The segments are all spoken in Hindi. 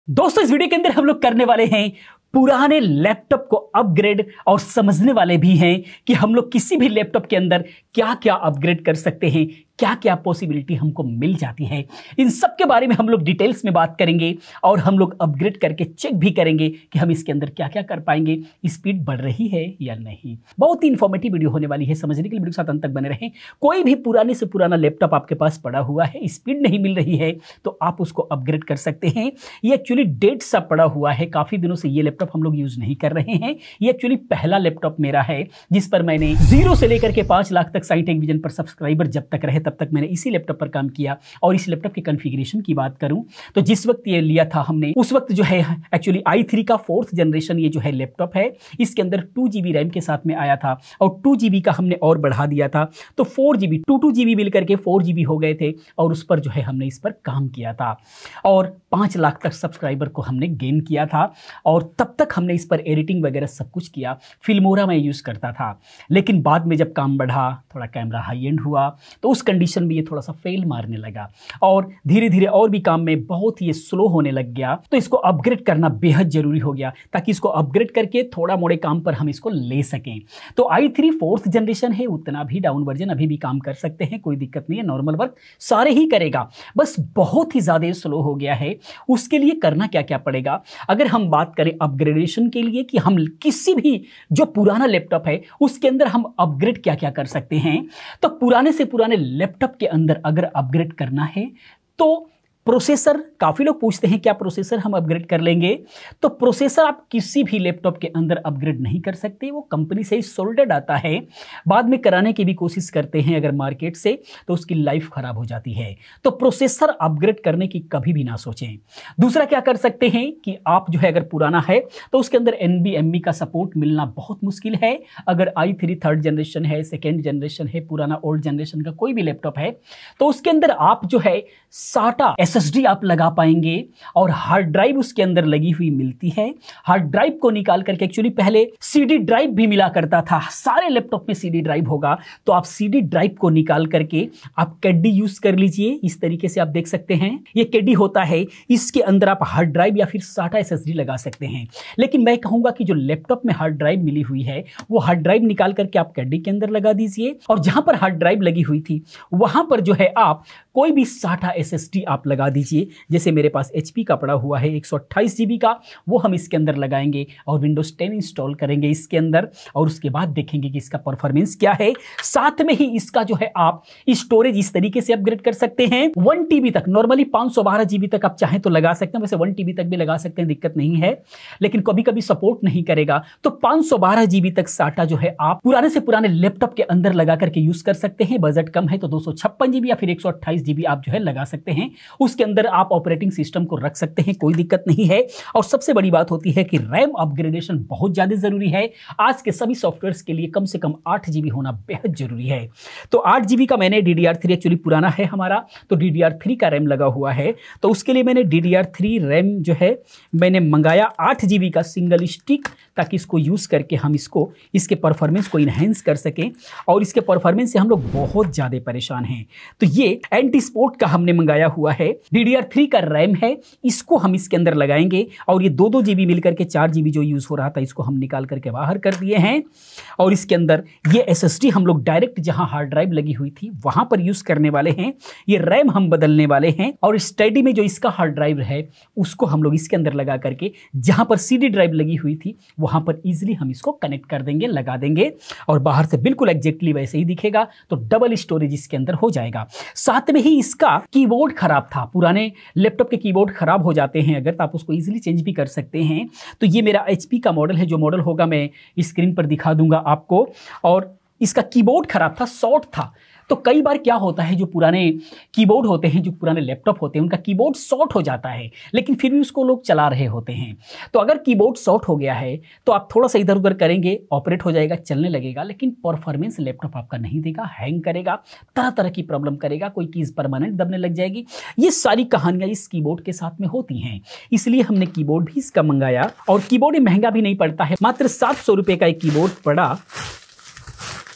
दोस्तों इस वीडियो के अंदर हम लोग करने वाले हैं पुराने लैपटॉप को अपग्रेड और समझने वाले भी हैं कि हम लोग किसी भी लैपटॉप के अंदर क्या क्या अपग्रेड कर सकते हैं, क्या क्या पॉसिबिलिटी हमको मिल जाती है। इन सब के बारे में हम लोग डिटेल्स में बात करेंगे और हम लोग अपग्रेड करके चेक भी करेंगे कि हम इसके अंदर क्या क्या कर पाएंगे, स्पीड बढ़ रही है या नहीं। बहुत ही इंफॉर्मेटिव वीडियो होने वाली है, समझने के लिए वीडियो के साथ अंत तक बने रहें। कोई भी पुराने से पुराना लैपटॉप आपके पास पड़ा हुआ है, स्पीड नहीं मिल रही है, तो आप उसको अपग्रेड कर सकते हैं। ये एक्चुअली डेट सा पड़ा हुआ है, काफी दिनों से ये लैपटॉप हम लोग यूज नहीं कर रहे हैं। ये एक्चुअली पहला लैपटॉप मेरा है जिस पर मैंने 0 से लेकर के 5 लाख तक साई टेक विजन पर सब्सक्राइबर जब तक रहे तब तक मैंने इसी लैपटॉप पर काम किया। और इस लैपटॉप के कॉन्फ़िगरेशन की बात करूं तो जिस वक्त ये लिया था हमने, उस वक्त जो है एक्चुअली i3 का 4th जनरेशन ये जो है लैपटॉप है, इसके अंदर 2 GB रैम के साथ में आया था और 2 GB का हमने और बढ़ा दिया था, तो 4 GB 2 GB मिल करके 4 GB हो गए थे। और उस पर जो है हमने इस पर काम किया था और 5 लाख तक सब्सक्राइबर को हमने गेन किया था। और तब तक हमने इस पर एडिटिंग वगैरह सब कुछ किया। फिल्मोरा मैं यूज़ करता था, लेकिन बाद में जब काम बढ़ा, थोड़ा कैमरा हाई एंड हुआ, तो उस कंडीशन में ये थोड़ा सा फेल मारने लगा और धीरे धीरे और भी काम में बहुत ही स्लो होने लग गया। तो इसको अपग्रेड करना बेहद जरूरी हो गया ताकि इसको अपग्रेड करके थोड़ा मोड़े काम पर हम इसको ले सकें। तो i3 4th जनरेशन है, उतना भी डाउन वर्जन अभी भी काम कर सकते हैं, कोई दिक्कत नहीं है, नॉर्मल वर्क सारे ही करेगा, बस बहुत ही ज़्यादा स्लो हो गया है। उसके लिए करना क्या क्या पड़ेगा, अगर हम बात करें अपग्रेडेशन के लिए कि हम किसी भी जो पुराना लैपटॉप है उसके अंदर हम अपग्रेड क्या क्या कर सकते हैं, तो पुराने से पुराने लैपटॉप के अंदर अगर अपग्रेड करना है तो प्रोसेसर, काफ़ी लोग पूछते हैं क्या प्रोसेसर हम अपग्रेड कर लेंगे, तो प्रोसेसर आप किसी भी लैपटॉप के अंदर अपग्रेड नहीं कर सकते, वो कंपनी से ही सोल्डेड आता है। बाद में कराने की भी कोशिश करते हैं अगर मार्केट से, तो उसकी लाइफ खराब हो जाती है। तो प्रोसेसर अपग्रेड करने की कभी भी ना सोचें। दूसरा क्या कर सकते हैं कि आप जो है अगर पुराना है तो उसके अंदर NVMe का सपोर्ट मिलना बहुत मुश्किल है। अगर i3 3rd जनरेशन है, 2nd जनरेशन है, पुराना ओल्ड जनरेशन का कोई भी लैपटॉप है, तो उसके अंदर आप जो है SATA SSD आप लगा पाएंगे और हार्ड ड्राइव उसके अंदर लगी हुई मिलती है। हार्ड ड्राइव को निकाल करके, एक्चुअली पहले CD ड्राइव भी मिला करता था, सारे लैपटॉप में CD ड्राइव होगा, तो आप CD ड्राइव को निकाल करके आप कैडी यूज कर लीजिए। इस तरीके से आप देख सकते हैं, ये कैडी होता है, इसके अंदर आप हार्ड ड्राइव या फिर SATA SSD लगा सकते हैं। लेकिन मैं कहूंगा कि जो लैपटॉप में हार्ड ड्राइव मिली हुई है वो हार्ड ड्राइव निकाल करके आप कैडी के अंदर लगा दीजिए और जहां पर हार्ड ड्राइव लगी हुई थी वहां पर जो है आप कोई भी SATA SSD आप लगा दीजिए। जैसे मेरे पास HP का पड़ा हुआ है 128 GB का, वो हम इसके अंदर लगाएंगे और Windows 10 इंस्टॉल करेंगे इसके अंदर और उसके बाद देखेंगे कि इसका परफॉर्मेंस क्या है। साथ में ही इसका जो है आप स्टोरेज इस तरीके से अपग्रेड कर सकते हैं 1 TB तक। नॉर्मली 512 GB तक आप चाहें तो लगा सकते हैं, वैसे 1 TB तक भी लगा सकते हैं, दिक्कत नहीं है, लेकिन कभी कभी सपोर्ट नहीं करेगा। तो 512 GB तक SATA जो है आप पुराने से पुराने लैपटॉप के अंदर लगा करके यूज कर सकते हैं। बजट कम है तो 256 GB या फिर 128 GB आप जो है लगा सकते हैं। उसके अंदर आप ऑपरेटिंग सिस्टम को रख सकते हैं, कोई दिक्कत नहीं है। और सबसे बड़ी बात होती है कि रैम अपग्रेडेशन बहुत ज्यादा जरूरी है। आज के सभी सॉफ्टवेयर्स के लिए कम से कम 8 GB होना बेहद जरूरी है। तो 8 GB का मैंने DDR3, एक्चुअली पुराना है हमारा, तो DDR3 का रैम लगा हुआ है, तो उसके लिए मैंने DDR3 रैम जो है मैंने मंगाया 8 GB का सिंगल स्टिक, ताकि इसको यूज करके हम इसके परफॉर्मेंस को इनहेंस कर सकें। और इसके परफॉर्मेंस से हम लोग बहुत ज्यादा परेशान हैं। तो ये एंटी स्पोर्ट का हमने मंगाया हुआ है, DDR3 का रैम है, इसको हम इसके अंदर लगाएंगे और ये 2-2 GB मिलकर के 4 GB जो यूज हो रहा था इसको हम निकाल करके बाहर कर दिए हैं। और इसके अंदर ये SSD हम लोग डायरेक्ट जहां हार्ड ड्राइव लगी हुई थी वहां पर यूज करने वाले हैं। ये रैम हम बदलने वाले हैं और स्टडी में जो इसका हार्ड ड्राइव है उसको हम लोग इसके अंदर लगा करके जहां पर CD ड्राइव लगी हुई थी वहां पर इजीली हम इसको कनेक्ट कर देंगे, लगा देंगे और बाहर से बिल्कुल एग्जैक्टली वैसे ही दिखेगा। तो डबल स्टोरेज इसके अंदर हो जाएगा। साथ में ही इसका कीबोर्ड खराब था, पुराने लैपटॉप के कीबोर्ड खराब हो जाते हैं अगर, तो आप उसको इजीली चेंज भी कर सकते हैं। तो ये मेरा HP का मॉडल है, जो मॉडल होगा मैं स्क्रीन पर दिखा दूंगा आपको। और इसका कीबोर्ड खराब था, शॉर्ट था। तो कई बार क्या होता है, जो पुराने कीबोर्ड होते हैं, जो पुराने लैपटॉप होते हैं, उनका कीबोर्ड शॉर्ट हो जाता है, लेकिन फिर भी उसको लोग चला रहे होते हैं। तो अगर कीबोर्ड शॉर्ट हो गया है तो आप थोड़ा सा इधर उधर करेंगे, ऑपरेट हो जाएगा, चलने लगेगा, लेकिन परफॉर्मेंस लैपटॉप आपका नहीं देगा, हैंग करेगा, तरह तरह की प्रॉब्लम करेगा, कोई कीज परमानेंट दबने लग जाएगी। ये सारी कहानियां इस कीबोर्ड के साथ में होती हैं, इसलिए हमने कीबोर्ड भी इसका मंगाया। और कीबोर्ड महंगा भी नहीं पड़ता है, मात्र 700 रुपये का एक कीबोर्ड पड़ा।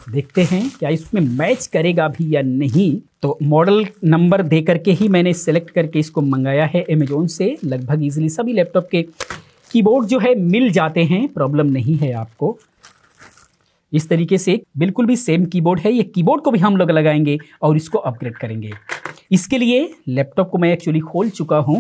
देखते हैं क्या इसमें मैच करेगा भी या नहीं। तो मॉडल नंबर दे करके ही मैंने सेलेक्ट करके इसको मंगाया है अमेजोन से। लगभग इजीली सभी लैपटॉप के कीबोर्ड जो है मिल जाते हैं, प्रॉब्लम नहीं है आपको। इस तरीके से बिल्कुल भी सेम कीबोर्ड है। ये कीबोर्ड को भी हम लोग लगाएंगे और इसको अपग्रेड करेंगे। इसके लिए लैपटॉप को मैं एक्चुअली खोल चुका हूं।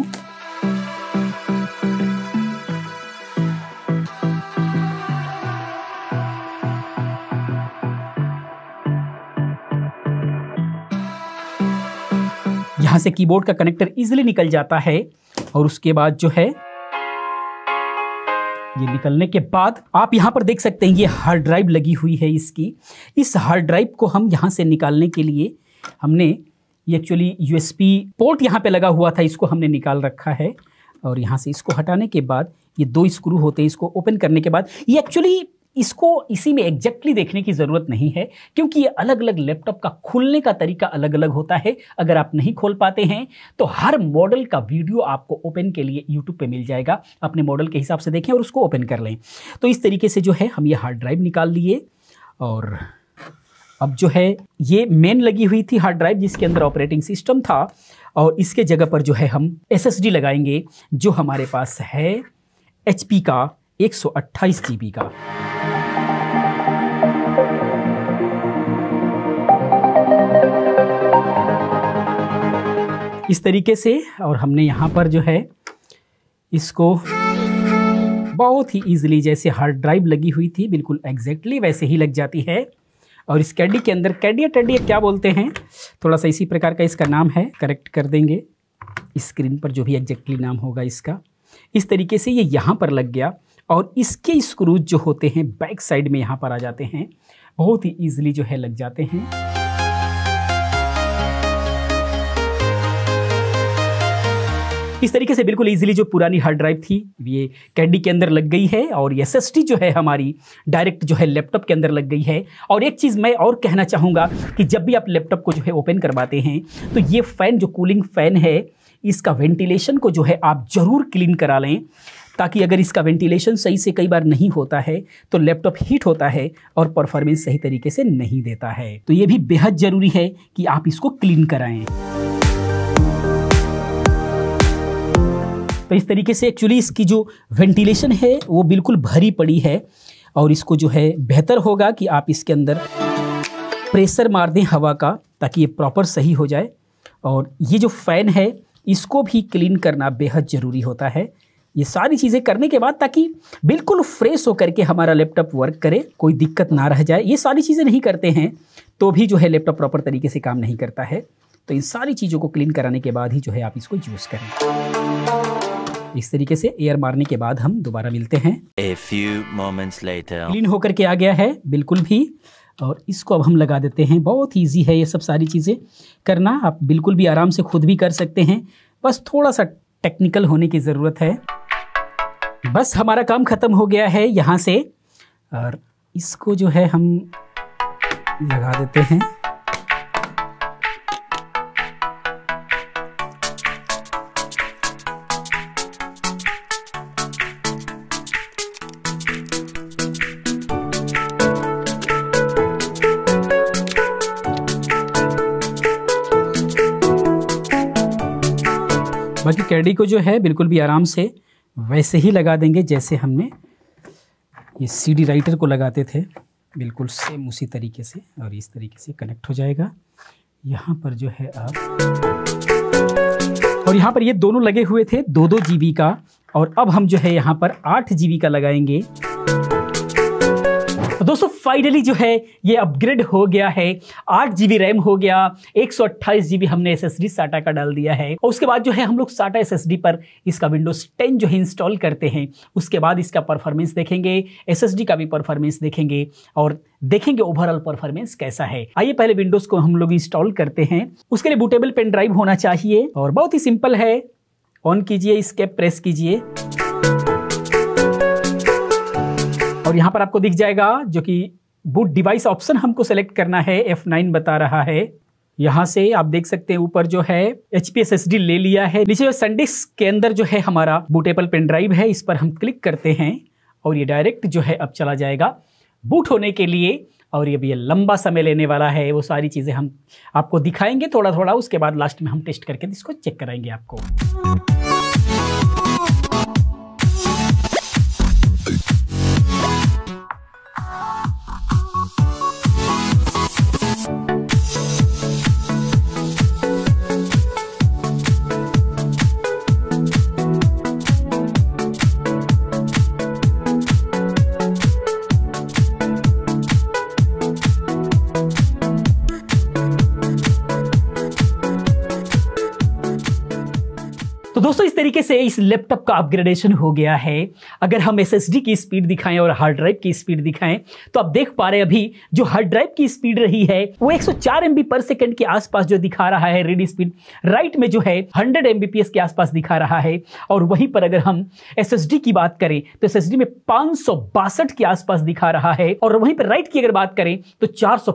यहां से कीबोर्ड का कनेक्टर इजीली निकल जाता है और उसके बाद जो है ये निकलने के बाद आप यहां पर देख सकते हैं ये हार्ड ड्राइव लगी हुई है इसकी। इस हार्ड ड्राइव को हम यहां से निकालने के लिए हमने ये एक्चुअली यूएसबी पोर्ट यहां पे लगा हुआ था, इसको हमने निकाल रखा है। और यहां से इसको हटाने के बाद ये 2 स्क्रू होते हैं, इसको ओपन करने के बाद ये एक्चुअली इसको इसी में एग्जैक्टली देखने की ज़रूरत नहीं है, क्योंकि ये अलग अलग लैपटॉप का खुलने का तरीका अलग अलग होता है। अगर आप नहीं खोल पाते हैं तो हर मॉडल का वीडियो आपको ओपन के लिए यूट्यूब पे मिल जाएगा। अपने मॉडल के हिसाब से देखें और उसको ओपन कर लें। तो इस तरीके से जो है हम ये हार्ड ड्राइव निकाल लिए और अब जो है ये मेन लगी हुई थी हार्ड ड्राइव जिसके अंदर ऑपरेटिंग सिस्टम था, और इसके जगह पर जो है हम SSD लगाएंगे जो हमारे पास है HP का 128 GB का। इस तरीके से, और हमने यहाँ पर जो है इसको बहुत ही इजीली जैसे हार्ड ड्राइव लगी हुई थी बिल्कुल एग्जैक्टली वैसे ही लग जाती है। और इस कैडी के अंदर कैडिया टेडिया क्या बोलते हैं, थोड़ा सा इसी प्रकार का इसका नाम है, करेक्ट कर देंगे स्क्रीन पर जो भी एग्जैक्टली नाम होगा इसका। इस तरीके से ये यहाँ पर लग गया और इसके स्क्रूज जो होते हैं बैक साइड में यहाँ पर आ जाते हैं, बहुत ही ईजिली जो है लग जाते हैं। इस तरीके से बिल्कुल इजीली जो पुरानी हार्ड ड्राइव थी ये कैडी के अंदर लग गई है और SSD जो है हमारी डायरेक्ट जो है लैपटॉप के अंदर लग गई है। और एक चीज़ मैं और कहना चाहूँगा कि जब भी आप लैपटॉप को जो है ओपन करवाते हैं तो ये फ़ैन जो कूलिंग फ़ैन है इसका वेंटिलेशन को जो है आप ज़रूर क्लीन करा लें, ताकि अगर इसका वेंटिलेशन सही से कई बार नहीं होता है तो लैपटॉप हीट होता है और परफॉर्मेंस सही तरीके से नहीं देता है। तो ये भी बेहद ज़रूरी है कि आप इसको क्लीन कराएं। तो इस तरीके से एक्चुअली इसकी जो वेंटिलेशन है वो बिल्कुल भरी पड़ी है और इसको जो है बेहतर होगा कि आप इसके अंदर प्रेशर मार दें हवा का, ताकि ये प्रॉपर सही हो जाए। और ये जो फ़ैन है इसको भी क्लीन करना बेहद ज़रूरी होता है। ये सारी चीज़ें करने के बाद ताकि बिल्कुल फ्रेश होकर के हमारा लैपटॉप वर्क करे, कोई दिक्कत ना रह जाए। ये सारी चीज़ें नहीं करते हैं तो भी जो है लैपटॉप प्रॉपर तरीके से काम नहीं करता है। तो इन सारी चीज़ों को क्लीन कराने के बाद ही जो है आप इसको यूज़ करें। इस तरीके से एयर मारने के बाद हम दोबारा मिलते हैं। A few moments later. Clean होकर के आ गया है बिल्कुल भी, और इसको अब हम लगा देते हैं। बहुत ईजी है ये सब सारी चीज़ें करना, आप बिल्कुल भी आराम से खुद भी कर सकते हैं, बस थोड़ा सा टेक्निकल होने की ज़रूरत है। बस हमारा काम ख़त्म हो गया है यहाँ से, और इसको जो है हम लगा देते हैं। बाकी कैडी को जो है बिल्कुल भी आराम से वैसे ही लगा देंगे जैसे हमने ये CD राइटर को लगाते थे, बिल्कुल सेम उसी तरीके से। और इस तरीके से कनेक्ट हो जाएगा यहाँ पर जो है आप, और यहाँ पर ये दोनों लगे हुए थे 2-2 GB का, और अब हम जो है यहाँ पर 8 GB का लगाएंगे। तो दोस्तों फाइनली जो है ये अपग्रेड हो गया है, 8 GB रैम हो गया, 128 GB हमने SSD SATA का डाल दिया है। और उसके बाद जो है हम लोग SATA SSD पर इसका Windows 10 जो है इंस्टॉल करते हैं। उसके बाद इसका परफॉर्मेंस देखेंगे, SSD का भी परफॉर्मेंस देखेंगे और देखेंगे ओवरऑल परफॉर्मेंस कैसा है। आइए पहले विंडोज को हम लोग इंस्टॉल करते हैं। उसके लिए बूटेबल पेन ड्राइव होना चाहिए और बहुत ही सिंपल है। ऑन कीजिए, एस्केप प्रेस कीजिए और यहाँ पर आपको दिख जाएगा जो कि बूट डिवाइस ऑप्शन हमको सेलेक्ट करना है, F9 बता रहा है। यहाँ से आप देख सकते हैं ऊपर जो है HP SSD ले लिया है। नीचे SanDisk के अंदर जो है हमारा बूटेबल पेन ड्राइव है, इस पर हम क्लिक करते हैं और ये डायरेक्ट जो है अब चला जाएगा बूट होने के लिए। और ये लंबा समय लेने वाला है। वो सारी चीज़ें हम आपको दिखाएंगे थोड़ा थोड़ा, उसके बाद लास्ट में हम टेस्ट करके इसको चेक कराएंगे आपको। तो दोस्तों इस तरीके से इस लैपटॉप का अपग्रेडेशन हो गया है। अगर हम SSD की स्पीड दिखाएं और हार्ड ड्राइव की स्पीड दिखाएं तो आप देख पा रहे हैं अभी जो हार्ड ड्राइव की स्पीड रही है वो 104 MB पर सेकंड के आसपास जो दिखा रहा है रीड स्पीड, राइट में जो है 100 Mbps के आसपास दिखा रहा है। और वहीं पर अगर हम SSD की बात करें तो SSD में 562 के आसपास दिखा रहा है, और वहीं पर राइट की अगर बात करें तो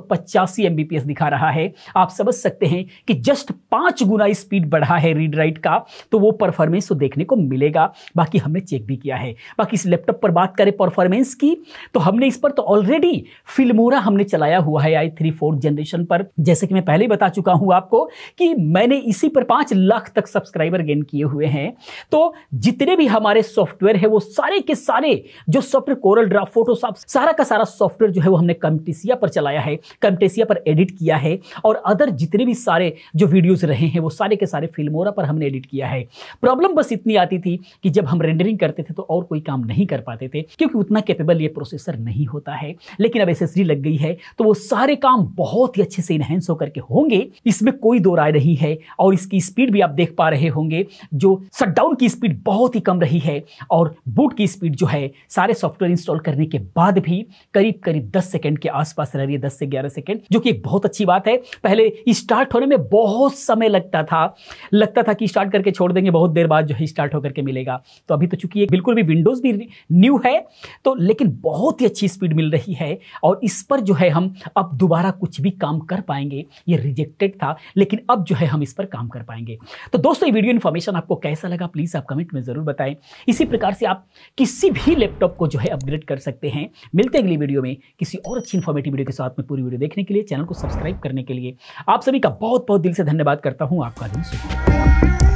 485 Mbps दिखा रहा है। आप समझ सकते हैं कि जस्ट 5 गुना स्पीड बढ़ा है रीड राइट का, तो वो परफॉर्मेंस तो देखने को मिलेगा। बाकी हमने चेक भी किया है। बाकी इस लैपटॉप पर बात करें परफॉर्मेंस की तो हमने इस पर तो ऑलरेडी फिल्मोरा हमने चलाया हुआ है i3 4th जनरेशन पर। जैसे कि मैं पहले ही बता चुका हूं आपको कि मैंने इसी पर 5 लाख तक सब्सक्राइबर गेन किए हुए हैं। तो जितने भी हमारे सॉफ्टवेयर है वो सारे के सारे जो सॉफ्टवेयर कोरल ड्रा, फोटोशॉप, सारा का सारा सॉफ्टवेयर जो है वो हमने कैमटेसिया पर चलाया है, कैमटेसिया पर एडिट किया है। और अदर जितने भी सारे जो वीडियोस रहे हैं वो सारे के सारे फिल्मोरा पर हमने एडिट किया है। प्रॉब्लम बस इतनी आती थी कि जब हम रेंडरिंग करते थे तो और कोई काम नहीं कर पाते थे, क्योंकि उतना कैपेबल ये प्रोसेसर नहीं होता है। लेकिन अब SSD लग गई है तो वो सारे काम बहुत ही अच्छे से इनहेंस होकर के होंगे, इसमें कोई दो राय नहीं है। और इसकी स्पीड भी आप देख पा रहे होंगे, जो शटडाउन की स्पीड बहुत ही कम रही है, और बूट की स्पीड जो है सारे सॉफ्टवेयर इंस्टॉल करने के बाद भी करीब करीब 10 सेकंड के आसपास रह रही है, 10 से 11 सेकंड, जो कि एक बहुत अच्छी बात है। पहले स्टार्ट होने में बहुत समय लगता था कि स्टार्ट करके छोड़ देंगे, बहुत देर बाद जो है स्टार्ट होकर के मिलेगा। तो अभी तो चूंकि बिल्कुल भी विंडोज भी न्यू है तो लेकिन बहुत ही अच्छी स्पीड मिल रही है, और इस पर जो है हम अब दोबारा कुछ भी काम कर पाएंगे। ये रिजेक्टेड था लेकिन अब जो है हम इस पर काम कर पाएंगे। तो दोस्तों ये वीडियो इन्फॉर्मेशन आपको कैसा लगा प्लीज आप कमेंट में जरूर बताएं। इसी प्रकार से आप किसी भी लैपटॉप को जो है अपग्रेड कर सकते हैं। मिलते हैं अगली वीडियो में किसी और अच्छी इन्फॉर्मेटिव वीडियो के साथ में। पूरी वीडियो देखने के लिए, चैनल को सब्सक्राइब करने के लिए आप सभी का बहुत बहुत दिल से धन्यवाद करता हूं। आपका दिन शुभ हो।